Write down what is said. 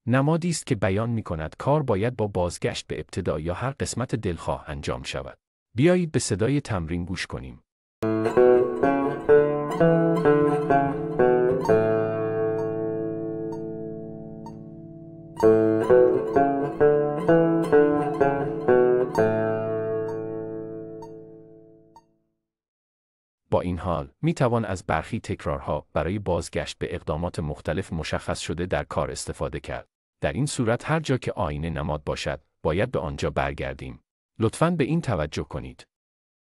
نمادی است که بیان می‌کند کار باید با بازگشت به ابتدا یا هر قسمت دلخواه انجام شود. بیایید به صدای تمرین گوش کنیم. با این حال، می‌توان از برخی تکرارها برای بازگشت به اقدامات مختلف مشخص شده در کار استفاده کرد. در این صورت هر جا که آینه نماد باشد، باید به آنجا برگردیم. لطفاً به این توجه کنید.